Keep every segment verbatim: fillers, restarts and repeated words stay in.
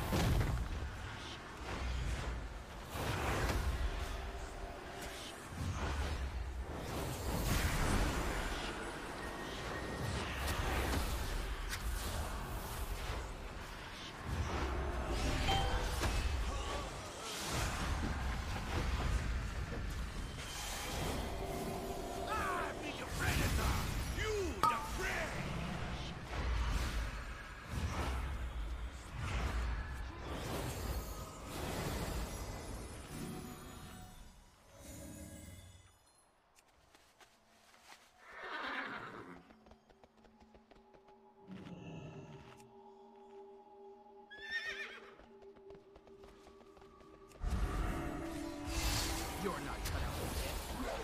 You're not cut out for this.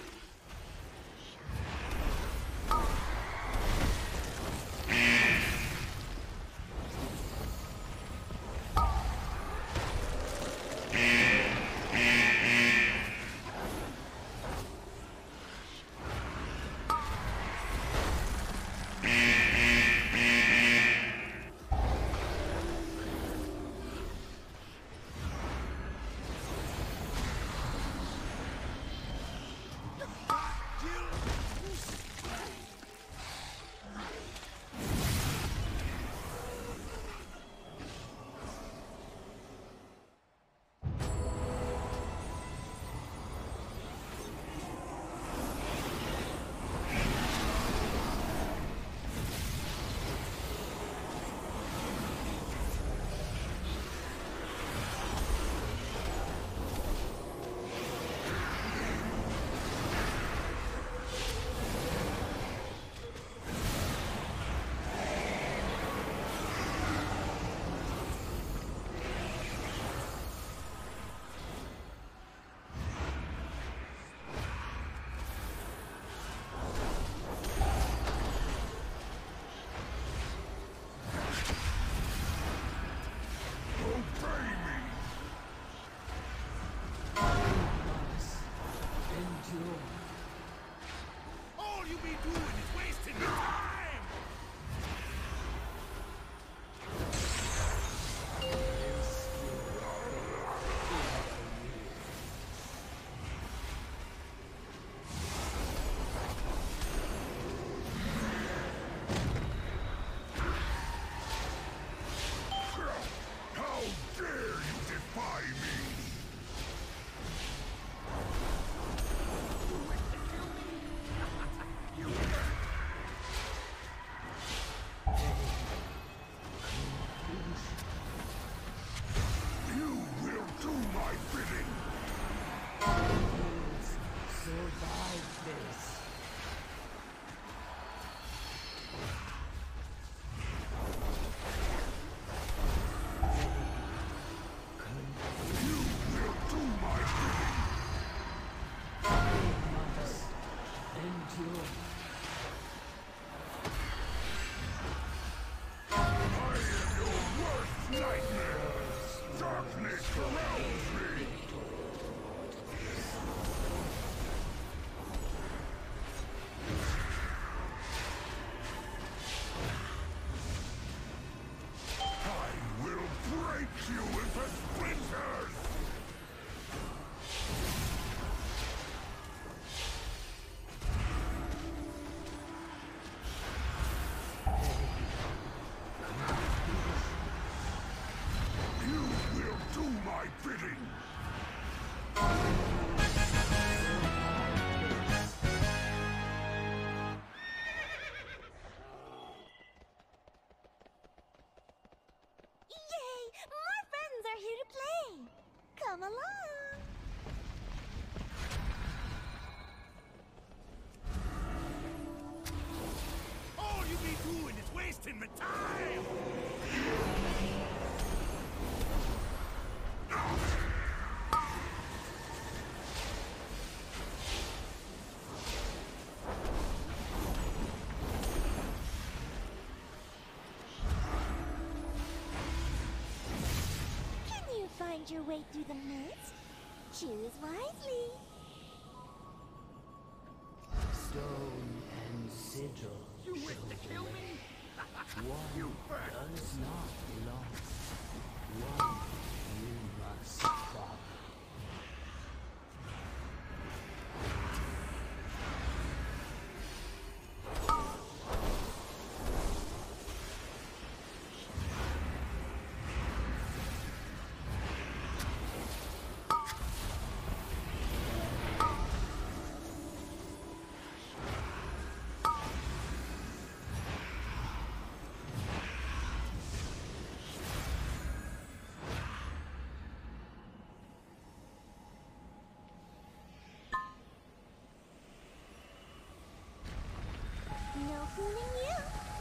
All you be doing is wasting your time! How dare you defy me! You will do my bidding! Survive this. You will do my bidding! Must endure. I am your worst nightmare! Darkness surrounds me! I will break you into splinters! You will do my bidding! Yay! More friends are here to play! Come along! All you be doing is wasting my time! Can you find your way through the mist? Choose wisely. Stone and sigil. You wish to kill me? One You first! does not belong. One fooling you.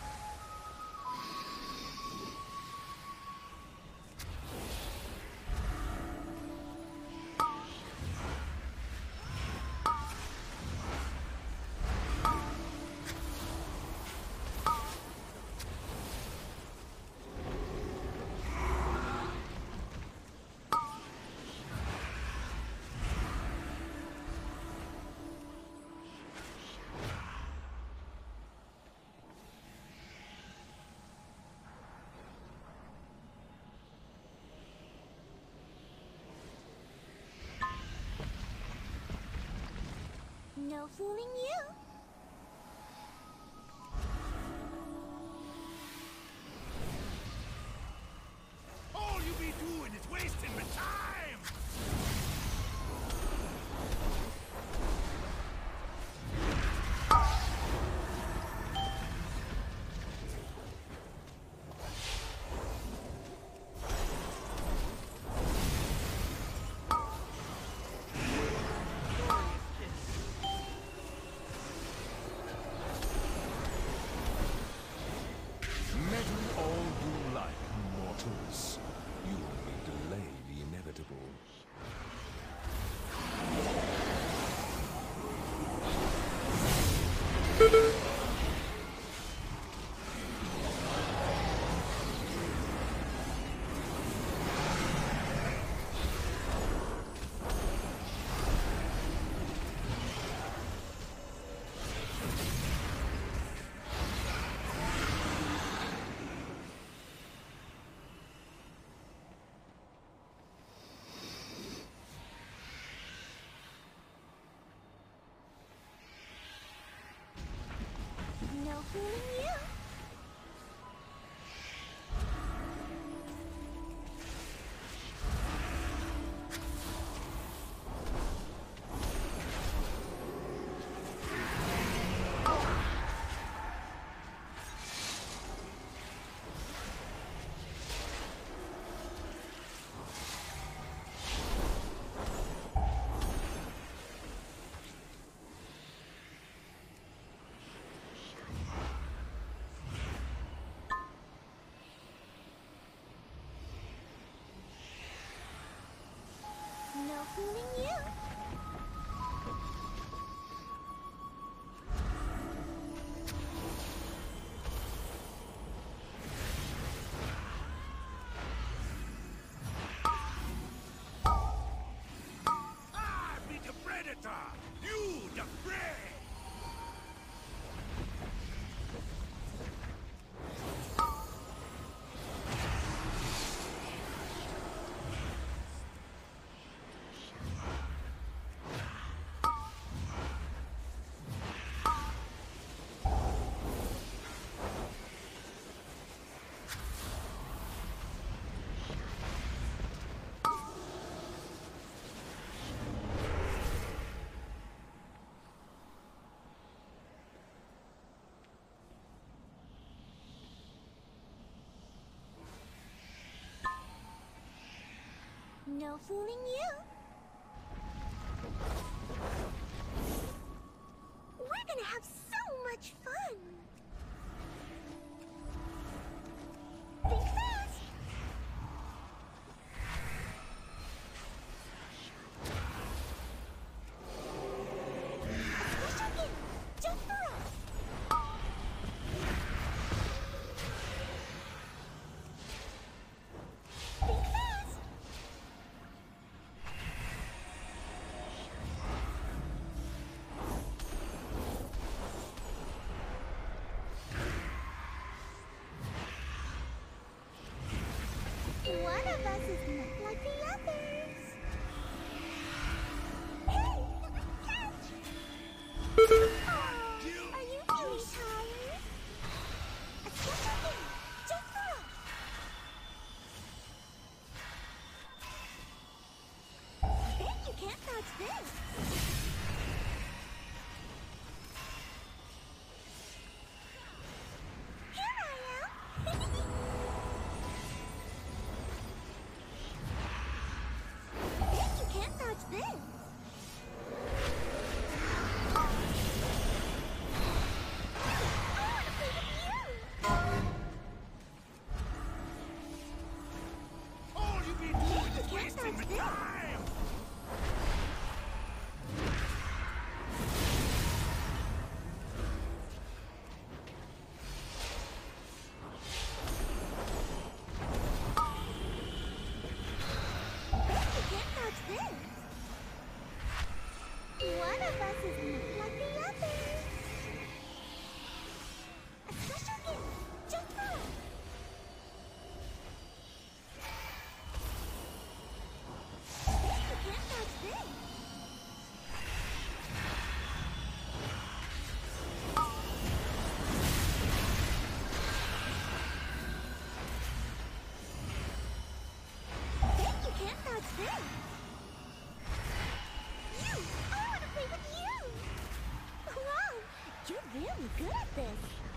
No fooling you. All you be doing is wasting my time! You only delay the inevitable. No fooling you. No fooling you. I be the predator! You the prey! No fooling you. We're gonna have so much fun. Think fast. A special gift just for us. Think fast. One of us is not like the others. Hey! Catch! Oh, are you feeling tired? A special gift just for us. Bet you can't dodge this. Here I am. Bet you can't dodge this. I wanna good at this.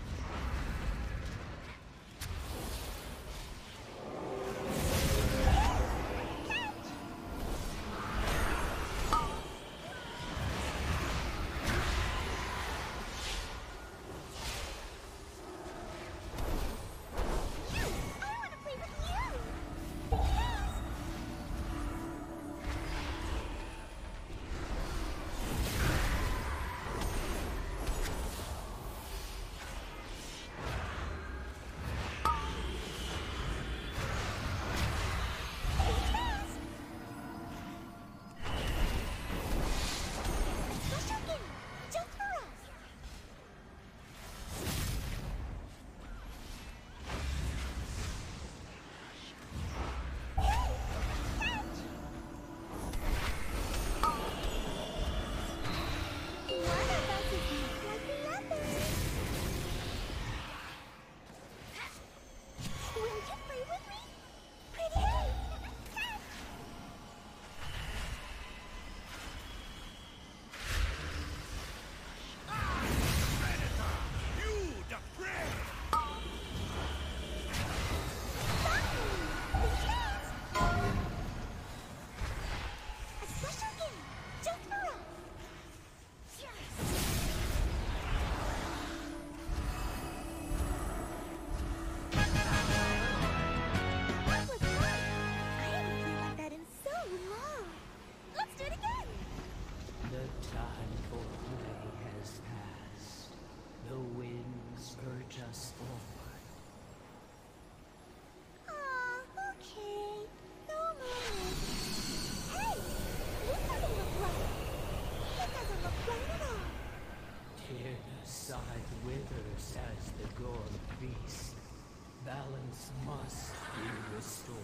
Balance must be restored.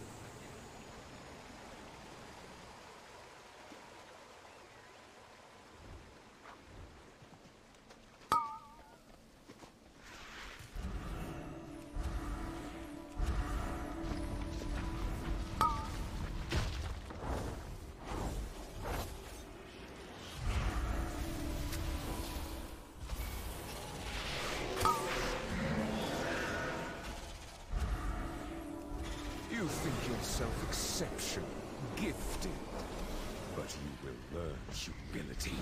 You think yourself exceptional, gifted, but you will learn humility.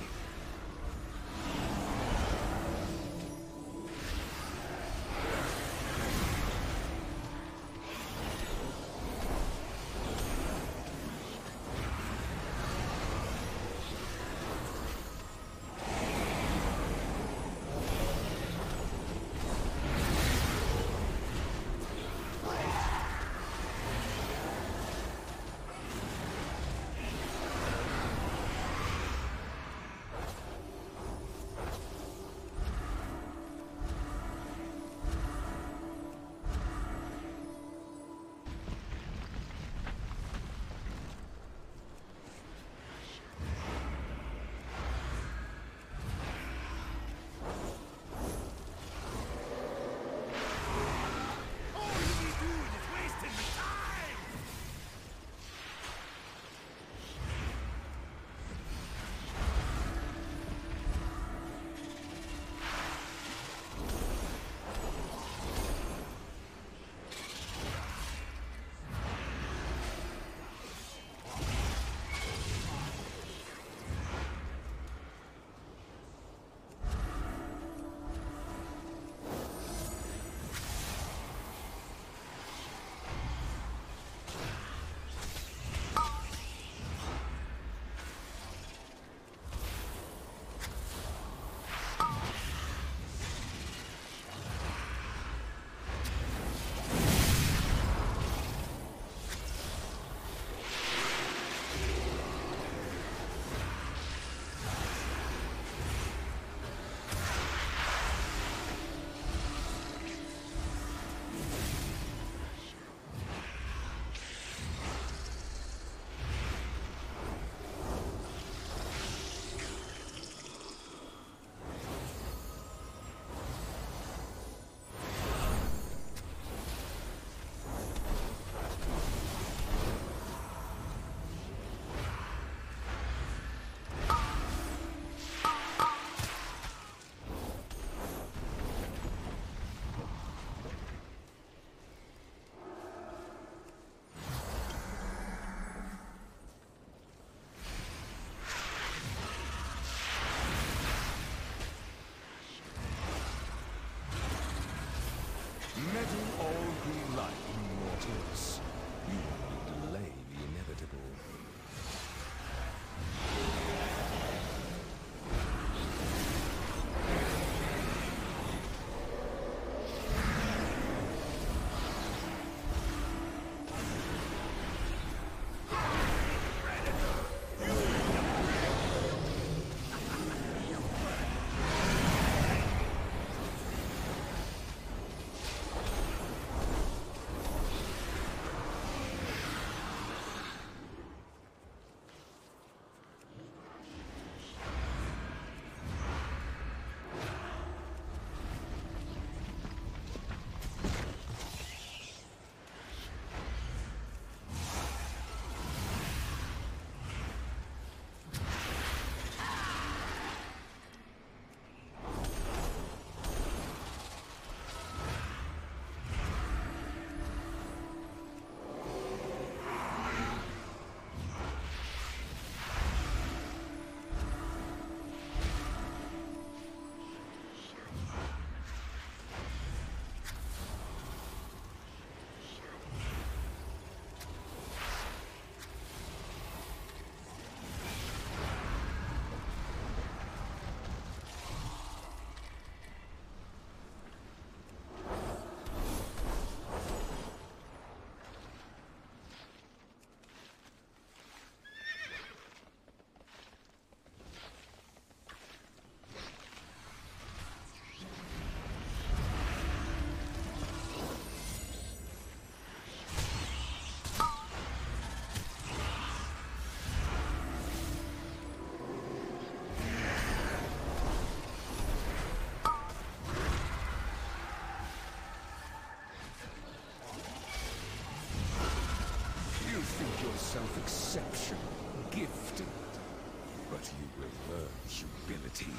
yourself exceptional, gifted, but you will learn humility.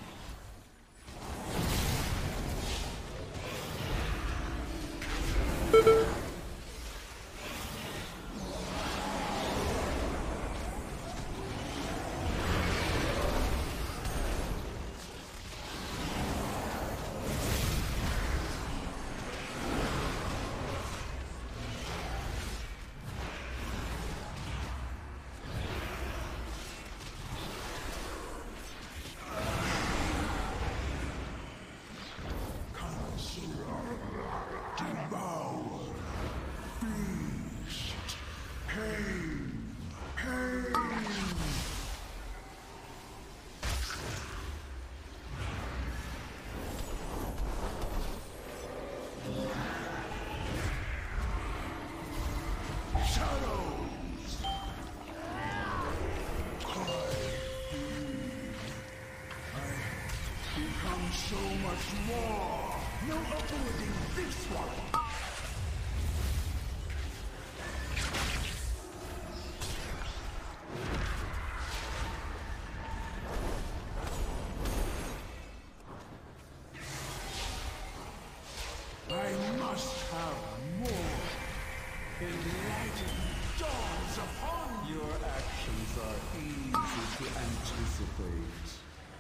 So much more! No avoiding this one! I must have more! Enlightenment dawns upon you! Your actions are easy to anticipate.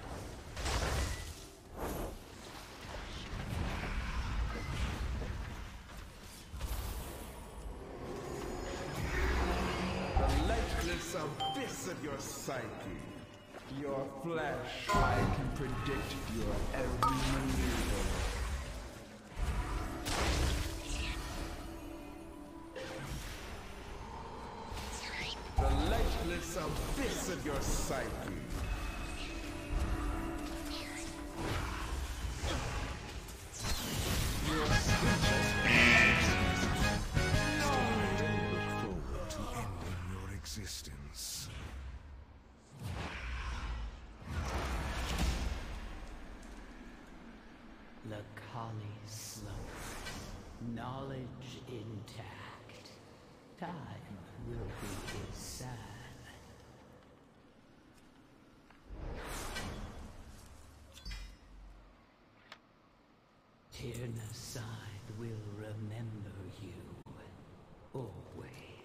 Abyss of your psyche. Your flesh, I can predict your every maneuver. The lightless abyss of your psyche. Your speech existence. Lakali slow. Knowledge intact. Time will be his side. Tyrna side will remember you always.